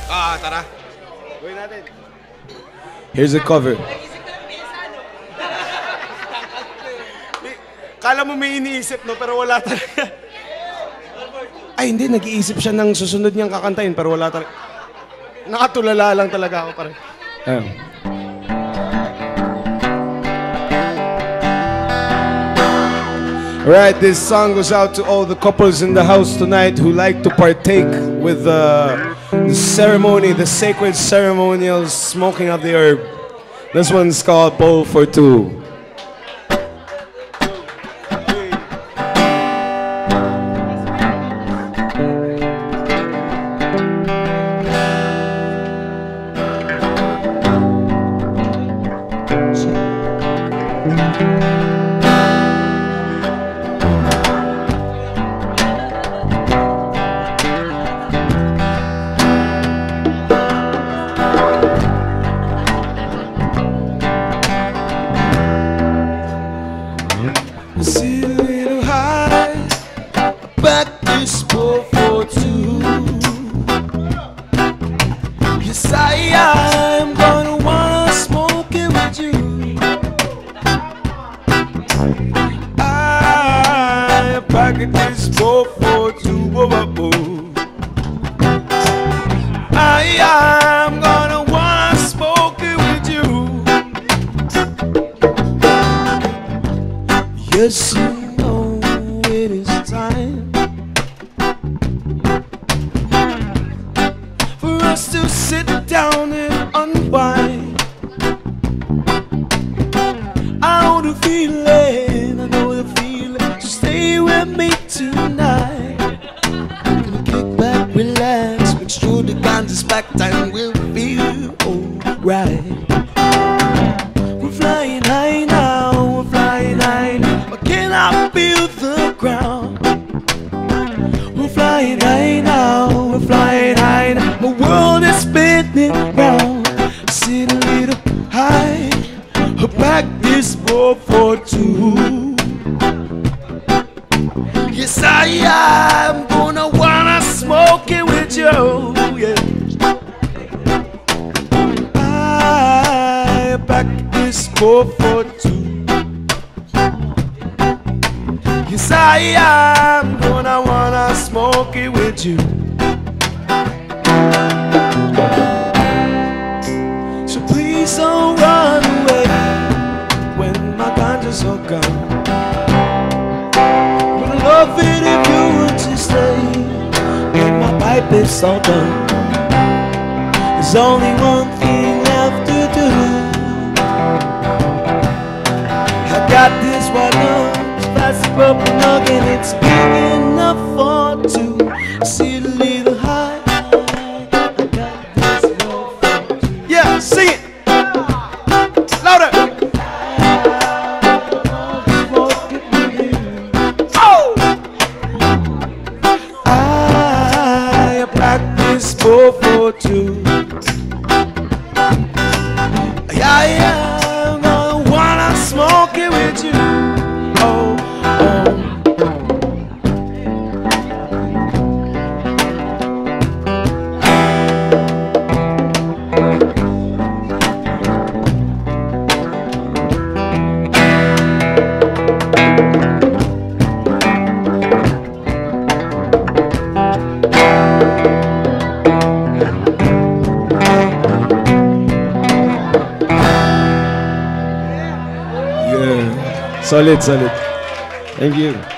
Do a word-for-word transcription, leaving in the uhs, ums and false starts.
Ah, tara. Gawin natin. Here's a cover. Kala mo may iniisip, no? Pero wala talaga. Ay, hindi. Nag-iisip siya ng susunod niyang kakantahin, pero wala talaga. Nakatulala lang talaga ako pare. Um. Alright, this song goes out to all the couples in the house tonight who like to partake with the, the ceremony, the sacred ceremonial smoking of the herb. This one's called Bowl for Two. Sit a little high, back this bowl for two. Yes, I am gonna wanna smoke it with you. I back this bowl for two. Whoa, whoa, whoa. I am gonna wanna smoke it with you. Yes, you know it is time for us to sit down and unwind. I know the feeling, I know the feeling, so stay with me tonight. Gonna kick back, relax, make sure the ganja's packed and we'll feel alright. We're flying high now, we're flying high now. Can I feel the ground? We're flying high now, we're flying high now. My world is spinning round. Sit a little high, back this bowl for two. Yes, I am gonna wanna smoke it with you. Yeah. I back this bowl for two. Yes, I am gonna wanna smoke it with you. So please don't run away when my ganja's all gone. Would love it if you would to stay when my pipe is all done. There's only one thing left to do. I got this one up. That's the purple nugget, it's big enough for two. Sit a little high, I got this love for two. Yeah, sing it! Louder! Oh! I practice bowl for two. I am gonna wanna smoke it with you. Oh. Yeah, solid, solid. Thank you.